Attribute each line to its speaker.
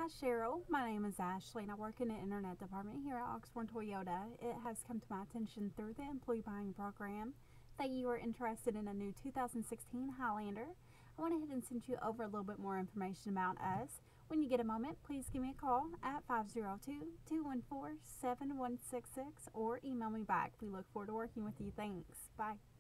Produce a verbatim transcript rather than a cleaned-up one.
Speaker 1: Hi Cheryl, my name is Ashley and I work in the internet department here at Oxmoor Toyota. It has come to my attention through the employee buying program that you are interested in a new two thousand sixteen Highlander. I went ahead and sent you over a little bit more information about us. When you get a moment, please give me a call at five zero two, two one four, seven one six six or email me back. We look forward to working with you. Thanks. Bye.